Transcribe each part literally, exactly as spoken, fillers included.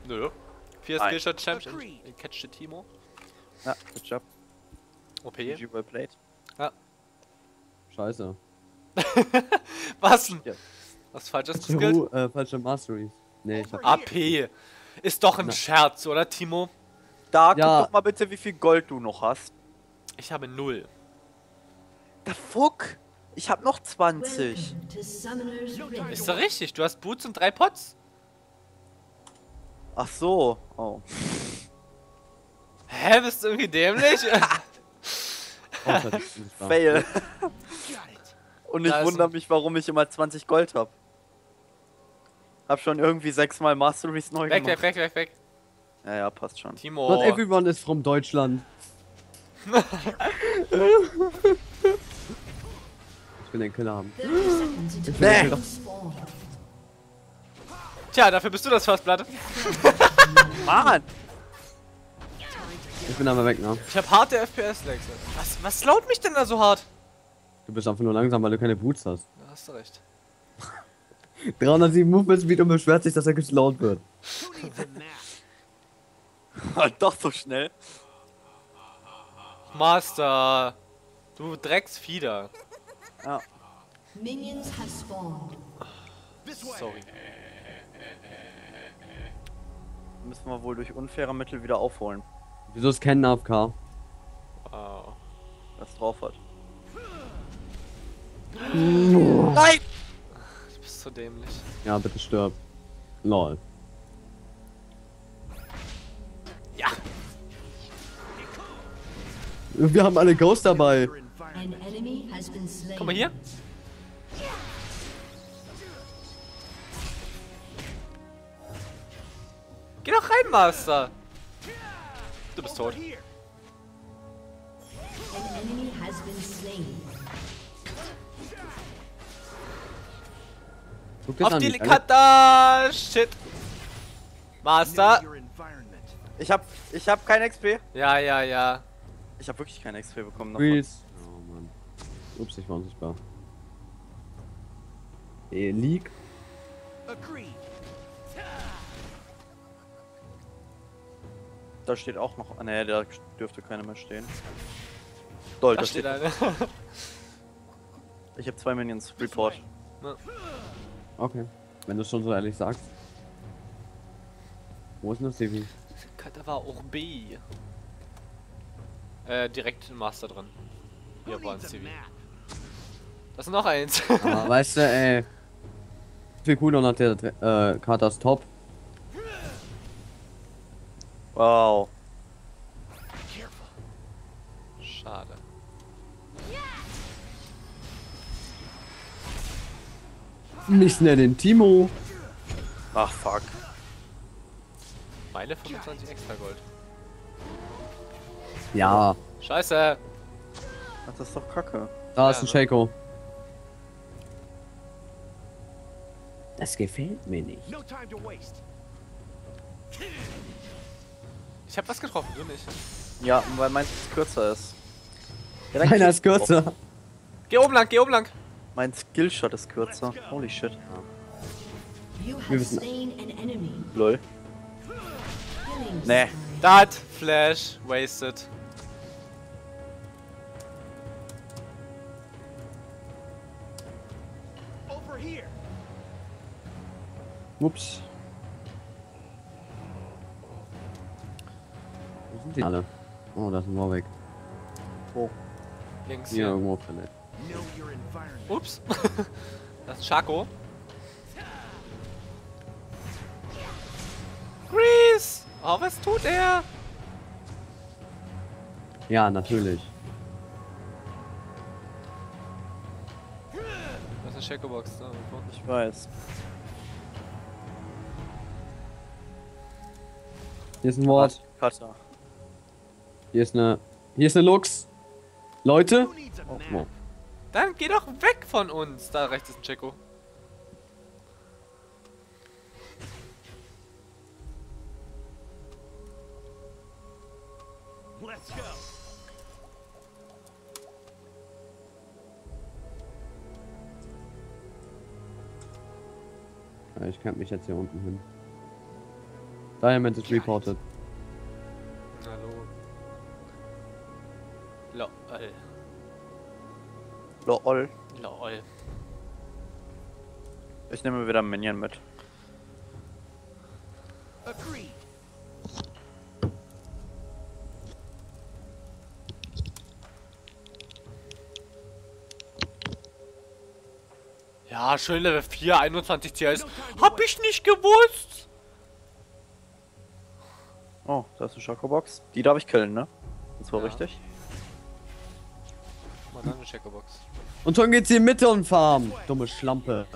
Nö. Vier Nein. Skillshot Champion. Catch the Timo. Ja, good job. O P. G G well played. Ja. Scheiße. Was denn? Ja. Was Falsches Falsche, geskillt? Ru äh, falsche Masteries. Nee, ich hab... A P. Ist doch ein Na. Scherz, oder Timo? Da, Ja. guck doch mal bitte, wie viel Gold du noch hast. Ich habe null. Da fuck! Ich hab noch zwanzig. Ist doch richtig, du hast Boots und drei Pots. Ach so. Oh. Hä, bist du irgendwie dämlich? Oh, das ist nicht wahr. Fail. Und ich Da ist wundere ein- mich, warum ich immer zwanzig Gold hab. Hab schon irgendwie sechsmal Masteries neu weg, gemacht. weg, weg, weg, weg. Ja, ja, passt schon. Timo. Not everyone is from Deutschland. Ich will den Killer haben. Ich will den Nee. Killer. Tja, dafür bist du das First Blood. Mann! Ich bin aber weg, ne? Ich habe harte F P S-Lags. Was, was slowt mich denn da so hart? Du bist einfach nur langsam, weil du keine Boots hast. Da hast du recht. dreihundertsieben Movement Speed und beschwert sich, dass er geslowt wird. Doch so schnell. Master. Du Drecksfieder. Ja. Minions have spawned. Sorry. Müssen wir wohl durch unfaire Mittel wieder aufholen. Wieso ist Ken A F K? Wow. Was drauf hat. Nein! Du bist so dämlich. Ja, bitte stirb. Lol. Ja. Wir haben alle Ghost dabei. An enemy has been slain. Guck mal hier. Geh doch rein, Master. Du bist tot. An enemy has been slain. Guck das Auf an, die die alle- Kata! Shit. Master. Ich hab, ich hab kein X P. Ja, ja, ja. Ich hab wirklich kein X P bekommen davon. Freeze. Oh Mann. Ups, ich war unsichtbar. Eh, League. Da steht auch noch. Ne, da dürfte keiner mehr stehen. Doll, Da da steht steht. eine. Ich hab zwei Minions. Report. Okay. Wenn du es schon so ehrlich sagst. Wo ist denn das C V? Kata war auch B. Äh, direkt im Master drin. Hier war ein C V. Das ist noch eins. Aber weißt du, ey. Wie viel Cooldown hat der äh, Katas Top? Wow. Schade. Nicht schnell den Timo. Ach fuck. Meile fünfundzwanzig extra Gold. Ja. Scheiße. Ach, das ist doch kacke. Da ist Ja, ein ne? Shaco. Das gefällt mir nicht. Ich hab was getroffen, du nicht. Ja, weil meins kürzer ist. Ja, dann Keiner kill- ist kürzer. Geh oben lang, geh oben lang. Mein Skillshot ist kürzer. Holy shit. You Wir have wissen- slain an enemy. Lol. Killing Nee. Dat, Flash, wasted. Ups. Wo sind die alle? Oh, da ist ein Warwick. Wo? Links Hier hier. irgendwo verletzt. Ups. Das ist Chaco. Grease! Oh, was tut er? Ja, natürlich. Das ist eine Shaco-Box. Da irgendwo. Ich weiß. Hier ist ein Ward. Cutter. Hier ist eine. Hier ist eine Lux. Leute. Oh, oh. Dann geh doch weg von uns. Da rechts ist ein Checo. Ja, ich kämpfe mich jetzt hier unten hin. Diamond is reported. Hallo. Lol. Lol. Lol. Ich nehme wieder einen Minion mit. Agreed. Ja, schön Level vier, einundzwanzig C S. Hab ich nicht gewusst! Oh, da ist eine Schokobox. Die darf ich killen, ne? Das war Ja. richtig. Mal dann eine Checkerbox. Und schon geht's in die Mitte und farm. Dumme Schlampe.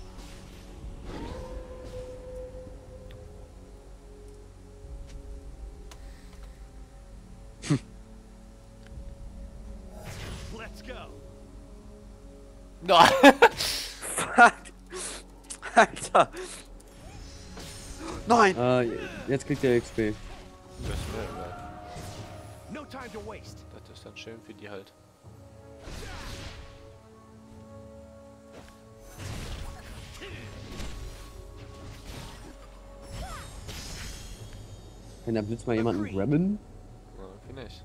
Let's go. Nein! Fuck! Alter! Nein! Äh, jetzt kriegt er X P. Das ist mir egal. No time to waste. Das ist dann schön für die halt. Kann der Blitz mal jemanden grabben? Ja, irgendwie nicht.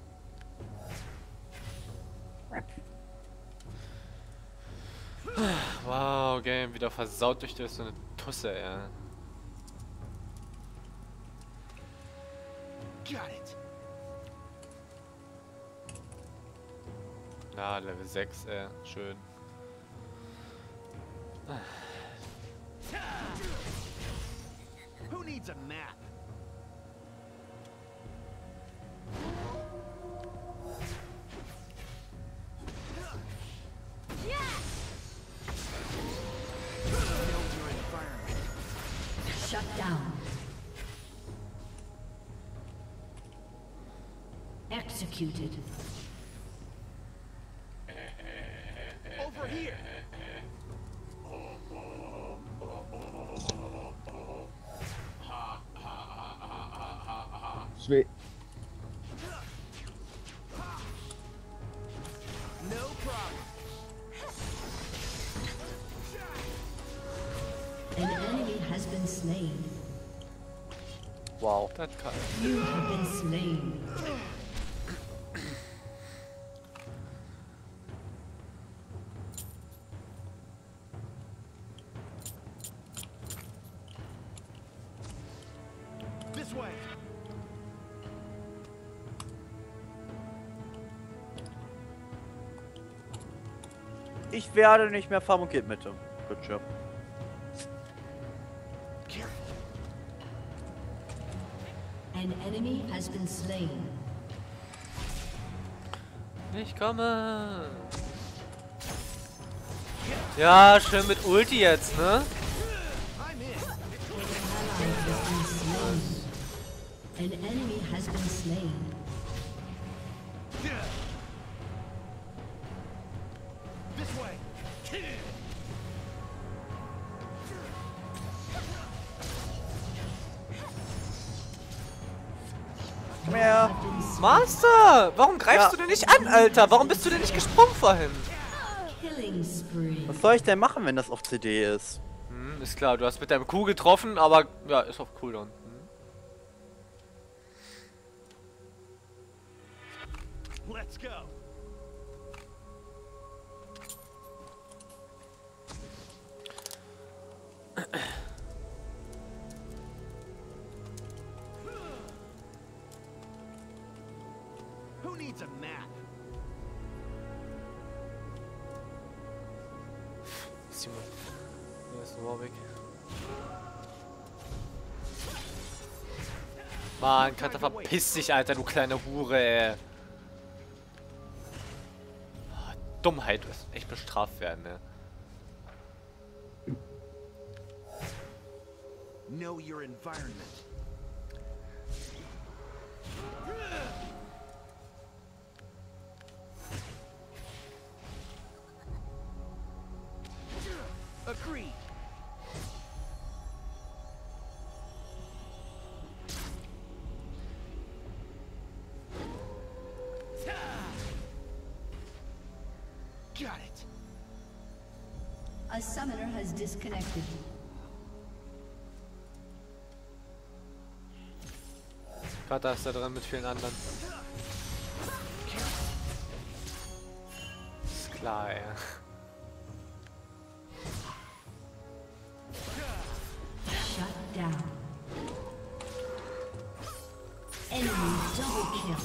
Wow, Game wieder versaut durch so eine Tusse, ja. Got it. Ja, Level sechs, äh, schön. Who needs a map? Shut down. Executed. Over here. Schwe No problem. An enemy has been slain. Wow. Das kann. You have been slain. This way. Ich werde nicht mehr farmen und geht Mitte. Good job. An enemy has been slain. Ich komme. Ja, schön mit Ulti jetzt, ne? I'm in. An enemy has been slain. This way. Komm her! Master! Warum greifst Ja. du denn nicht an, Alter? Warum bist du denn nicht gesprungen vorhin? Killing spree. Was soll ich denn machen, wenn das auf C D ist? Hm, ist klar, du hast mit deinem Q getroffen, aber ja, ist auf Cooldown. Hm. Let's go. Who needs a map? Simon. Hier ist ein Warwick. Mann, Kata, verpiss dich, Alter, du kleine Hure, ey. Ah, Dummheit, du wirst echt bestraft werden, ne? Know your environment. Agreed. Got it. A summoner has disconnected. Vater ist da drin mit vielen anderen. Ist klar, ey. Shut down. Enemy double kill.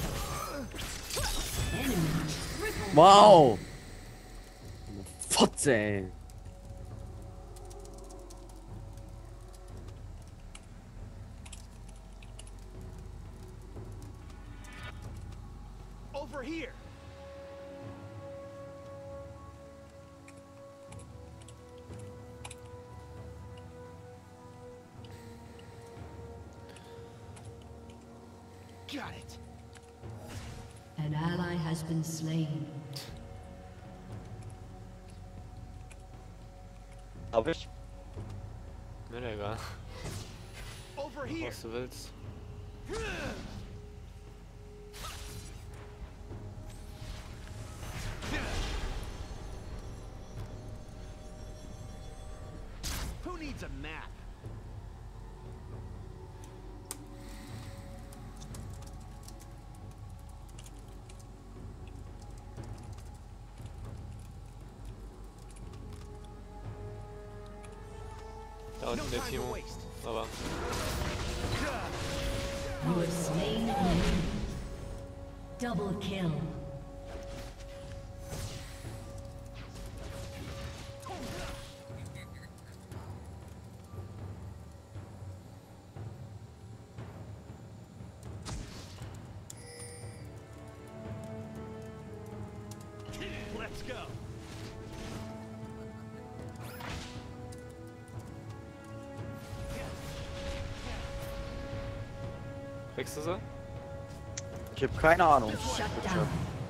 Enemy triple Wow! Fotze, ey. Over here. Got it. An ally has been slain. Hab ich. Mir egal. Over here. Was du willst. Who needs a map? Da unten der Timo. Aber You have slain an enemy. Double kill. Let's go. kriegst du sie? Ich habe keine Ahnung. Shut down.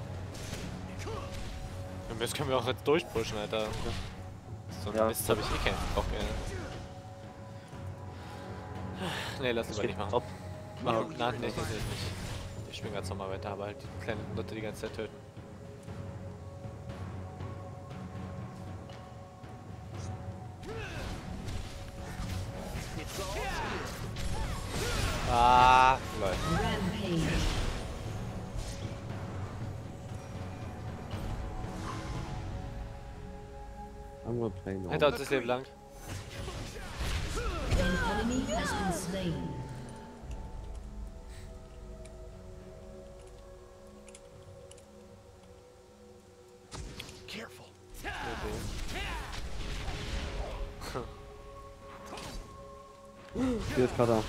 Und das können wir auch jetzt durchpushen, Alter. So ein Ja. Mist habe ich eh keinen Bock mehr. Ne, lass uns geht nicht machen. top. Mach, nein, nee, nee, nee, nicht. Ich spiele ganz normal weiter, aber halt die kleinen Nutte die ganze Zeit töten. Ah, lol. Rampage. I'm gonna play no. Hinter uns ist Leben lang. An enemy has been slain. Careful. Hier ist Cutter.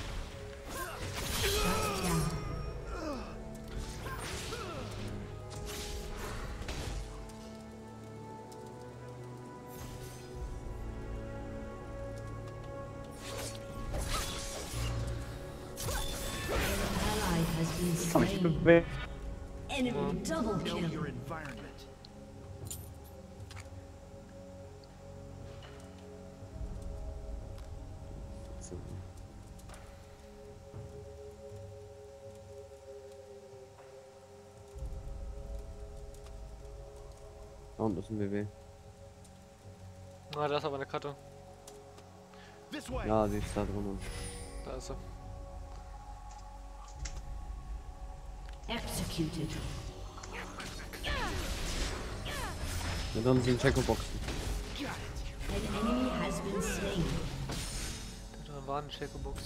Shut down. Ally has been Kann mich slain. bewegen. Enemy double Know kill. your environment. Da unten ist ein W W. Na, da ist aber eine Karte. This way. Ja, sie ist da drin. Da ist sie. Executed. Da drin sind Checo-Boxen. Got it. An enemy has been slain. Da drin war eine Checo-Box.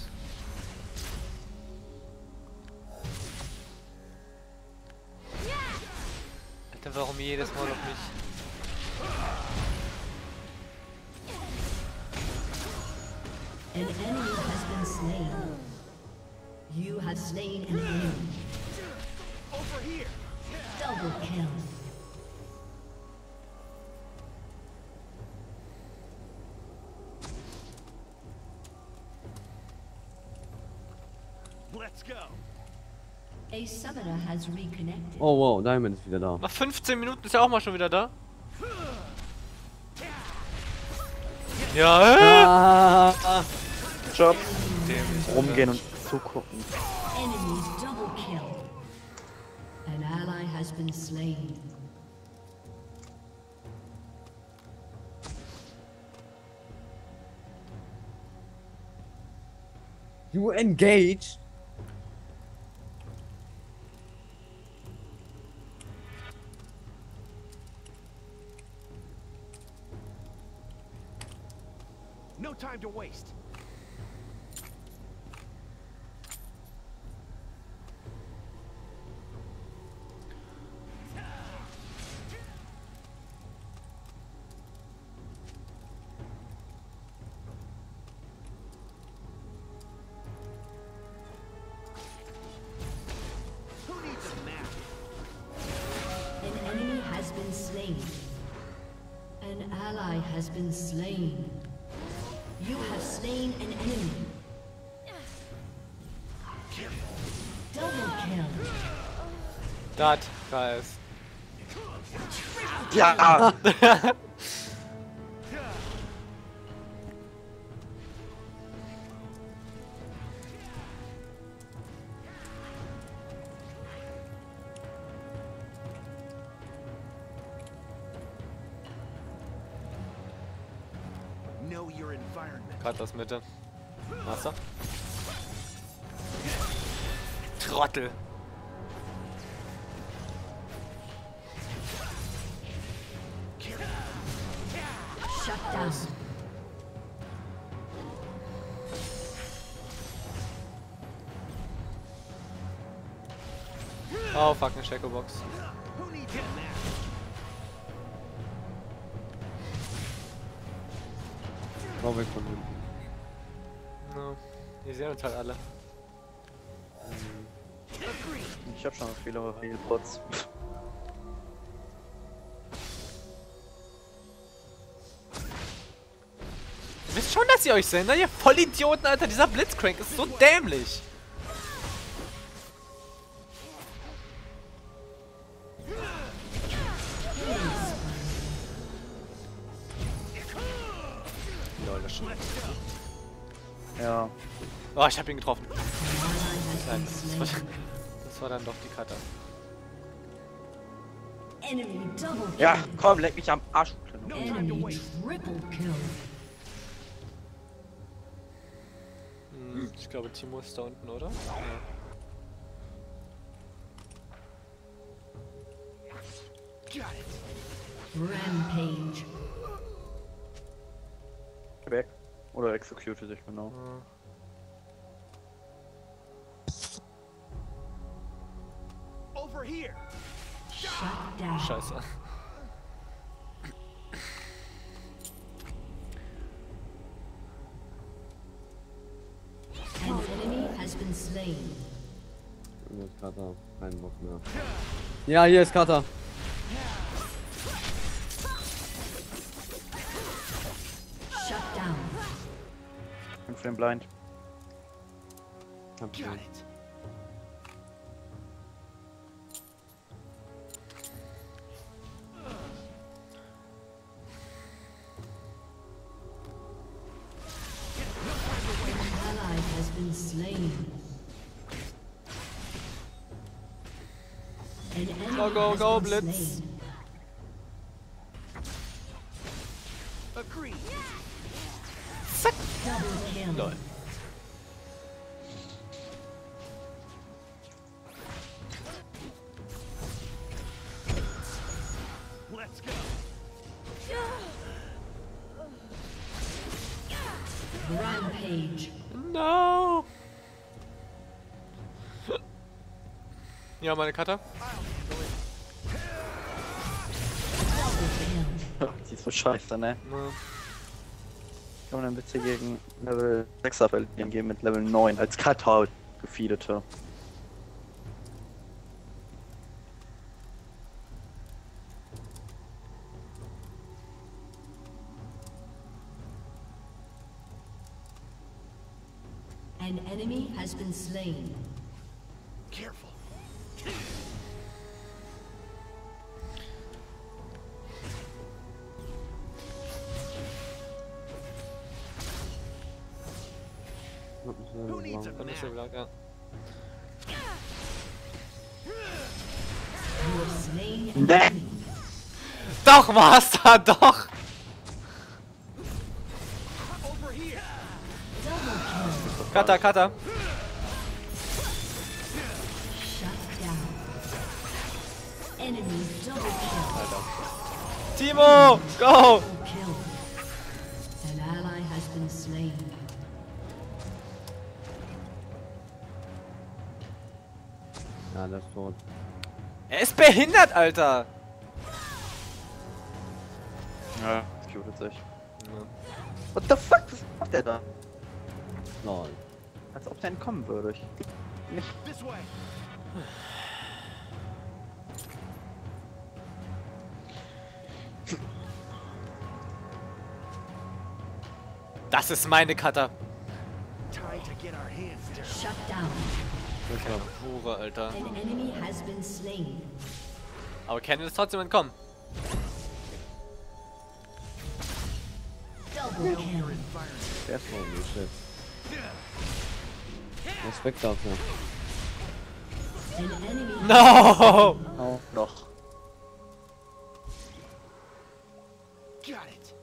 Alter, warum jedes Mal auf mich? An enemy has been slain. You have slain an enemy. Over here. Double kill. Let's go. A summoner has reconnected. Oh wow, Diamond ist wieder da. Nach fünfzehn Minuten ist er auch mal schon wieder da. Ja, äh? Ah, Job. Dämlich, Rumgehen und zugucken. Enemy double kill. An ally has been slain. you engage? No time to waste. Who needs a map? An enemy has been slain. An ally has been slain. You have slain an enemy. Double kill. Das war es. Ja! Know your environment. Gerade das Mitte. Wasser. Trottel. Shut down. Oh, fuck, eine Shacklebox. Who needs a map? Hau weg von hinten. No. Die sehen uns halt alle. Ich hab schon viele Healpots. Ihr wisst schon, dass ihr euch seht, ne? Ihr Vollidioten, Alter. Dieser Blitzcrank ist so dämlich. Lol, das schon. Ja. Oh, ich hab ihn getroffen. Nein, das war, das war dann doch die Cutter. Enemy double kill. Ja, komm, leck mich am Arsch. No time to Enemy waste. triple kill. Hm, ich glaube, Timo ist da unten, oder? Ja. Got it. Rampage. Weg. Oder execute sich genau. Hm. Over here. Shut down. Scheiße. An enemy has been slain. Hier ist Kata. Kein Bock mehr. Ja, hier ist Kata. Shut down. Ich bin für den Blind. Hab Got schon. it. An ally has been slain. An enemy Go, go, has go, been Blitz. slain. Agreed. Double kill. Lol. Let's go. Rampage. No! Ja, meine Cutter. Double kill. Die ist so scheiße, ne? Ja. Kann man dann bitte gegen Level sechser verlieren gehen mit Level neun als Cutout gefeedete. An enemy has been slain. Careful. Who needs a Dann ist map? er wieder, ja. You have slain an Ne! enemy. Doch, Master, doch! Over here. Double kill. Cutter, Cutter. Shut down. Enemy double kill. Timo, go! Double kill. An ally has been slain. Ja, der ist tot. Er ist behindert, Alter! Ja, das cutet sich. What the fuck? Was macht der da? Lol. Als ob der entkommen würde. Ich nicht. This way. Das ist meine Cutter. Time to get our hands dirty. Shut down. Hure, Alter. An enemy has been slain. Aber Cannon ist trotzdem entkommen. Double kill. Der ist holy shit. Respekt dafür. An enemy No! Oh, doch. Got it.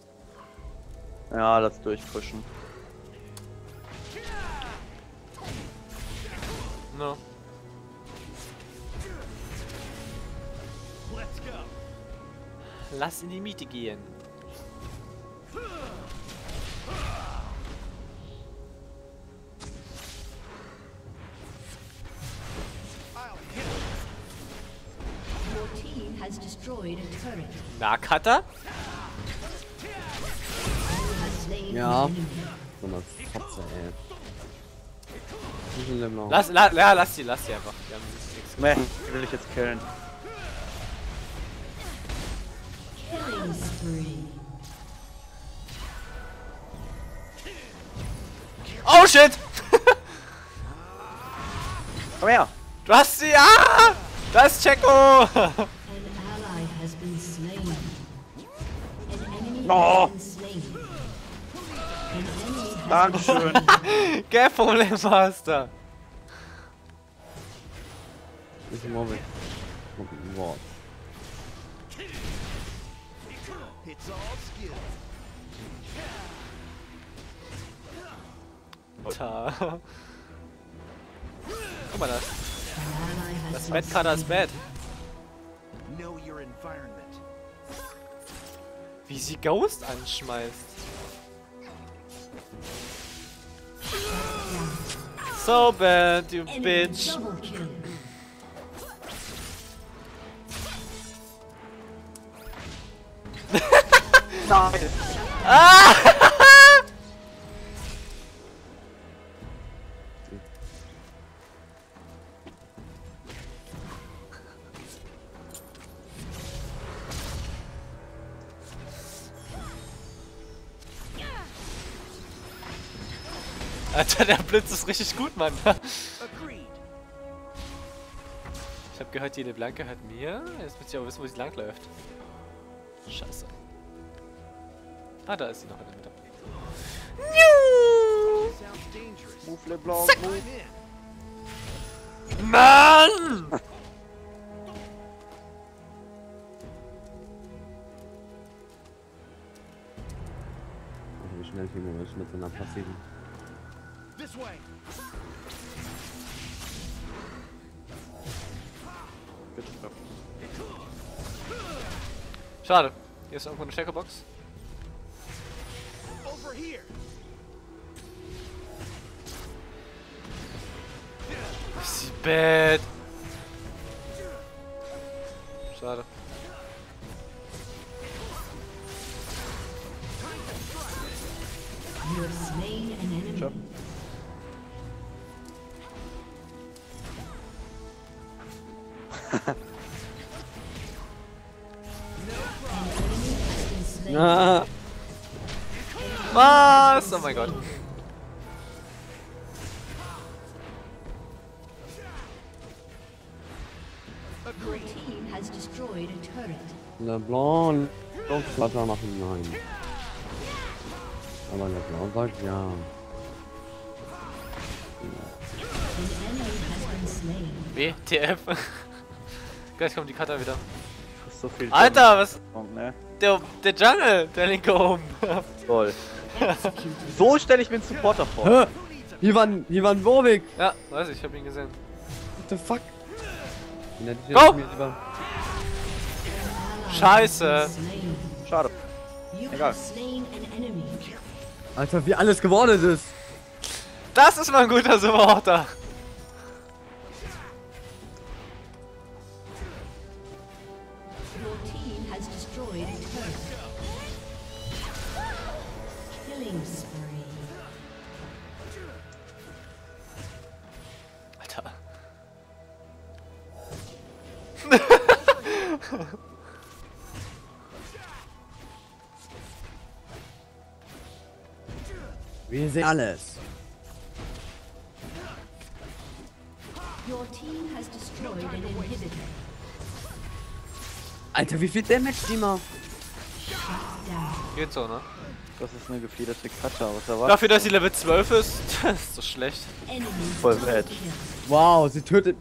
Ja, das durchpushen. No. Let's go. Lass in die Miete gehen. I'll hit Your team has destroyed a turret. Na, Cutter? You have slain Ja. an enemy. So eine Fotze, ey. Wie viel Leben noch? Lass, la, ja, lass sie, lass sie einfach. Wir haben nichts Meh, will ich jetzt killen. Killing spree. Oh shit! Komm her! Du hast sie! Ah! Da ist Checo! An ally has been slain. An enemy No. has been slain. An enemy has Dankeschön. Kein Problem, Master. Ist im Moment. Wow. It's all skill. Alter. Guck mal das. An ally has Das been Bad Cutter ist slain. bad. Know your environment. Wie sie Ghost anschmeißt. So bad, you Enemy bitch. double kill. Nein! Ah! Alter, der Blitz ist richtig gut, Mann. Agreed. Ich hab gehört, jede Blanke hört mir. Jetzt müsst ihr aber wissen, wo sie langläuft. Scheiße. Ah, da ist sie noch in der Mitte. Sounds dangerous. Move LeBlanc, I'm move. in. Mann! Also wie schnell Timo ist mit seiner passiven. This way. Schade. Hier ist irgendwo eine Stärkebox. Over here. Ist sie bad. Schade. You have slain an enemy. Sure. An enemy has been slain. Ah, Was? Oh mein Gott. Your team has destroyed a turret. LeBlanc. Doch, Flutter machen nein. Aber LeBlanc sagt ja. An enemy has been slain. W T F. Gleich kommt die Cutter wieder. Das ist so viel. Alter, was? Damage, ne? Der, der Jungle, der linke oben. Toll. So stelle ich mir einen Supporter vor. Hä? Hier war ein, hier war ein Warwick. Ja, weiß ich, ich hab ihn gesehen. What the fuck? Den hätte ich Go! jetzt mir lieber. Ally Scheiße. has been slain. Schade. You Egal. have slain an enemy. Alter, wie alles geworden ist. Das ist mal ein guter Supporter. Wir sehen alles. Your team has destroyed an inhibitor. Alter, wie viel Damage die mal? Geht so, ne? Das ist eine gefiederte Katze, was erwartet? Dafür, dass sie Level zwölf ist, das ist so schlecht. Enemy Voll double bad. kill. Wow, sie tötet.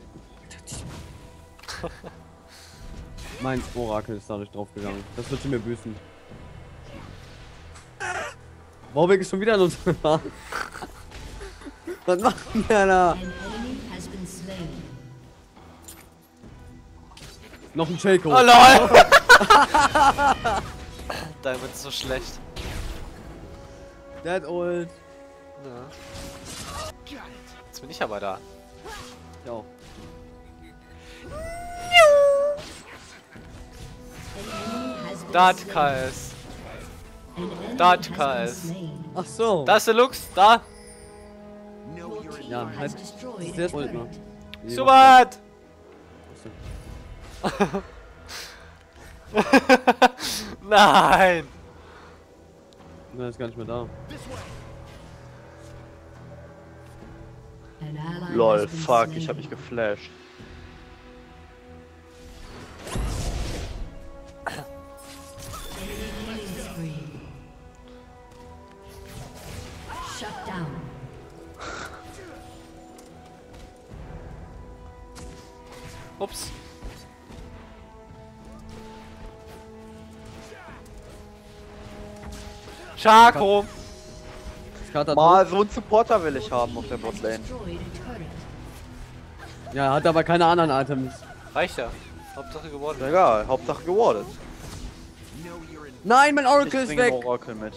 Mein Orakel ist dadurch draufgegangen. Das wird sie mir büßen. Warwick ist schon wieder an uns gefahren. Was macht denn der da? An enemy has been slain. Noch ein Shaco. Oh lol! Dein wird so schlecht. Dead old. Ja. Jetzt bin ich aber da. Ja. An enemy has been Da hat slain. K S. An enemy Da hat has K been S. slain. Ach so. Da ist der Lux, da! Know Your your team Ja, has halt. destroyed Sehr a gut, ne? turret. Super! Nein! Der ist gar nicht mehr da. this way. An ally Lol, has been fuck, slain. ich hab mich geflasht. Enemy killing spree. Shut down. Ups. Schako! Skater Mal tot. so einen Supporter will ich haben auf der Has Botlane. destroyed a turret. Ja, er hat aber keine anderen Items. Reicht ja. Hauptsache geworden. Egal, Hauptsache gewardet. Know you're in. Nein, mein Ich Oracle ist bringe weg. ein Orakel mit.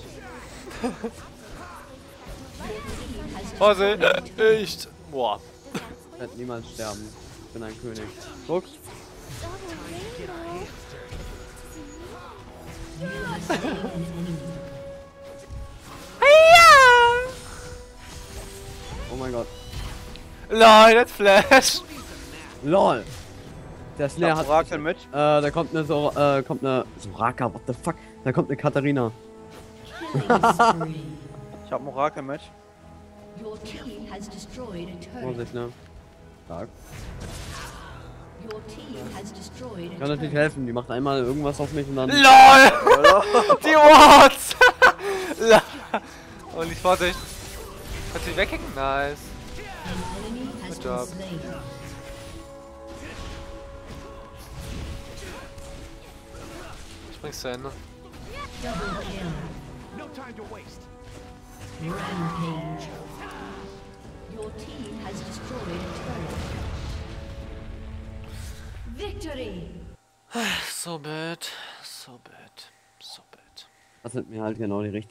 Vorsicht! Ich! Boah. Ich werde niemals sterben. Ich bin ein König. Guck. You have slain an enemy. Oh mein Gott. Lol, das Flash! LOL. Der Ich Slayer hab hat. Orakel mit. Äh, da kommt eine so, äh, kommt eine. Soraka, what the fuck? Da kommt eine Katharina. Killing spree. Ich hab ein Orakel mit. Your team has destroyed a turret. Vorsicht, ne? Stark. Your team has destroyed a Kann natürlich turret. helfen. Die macht einmal irgendwas auf mich und dann. LOL! Die Wards! Und ich Vorsicht! Kannst du die wegkicken? Nice. An enemy has Good been job. slain. Ich bring's zu Ende. Double kill. No time to waste. Rampage. Your team has destroyed a turret. Victory! So bad. So bad. So bad. Das sind mir halt genau die richtigen.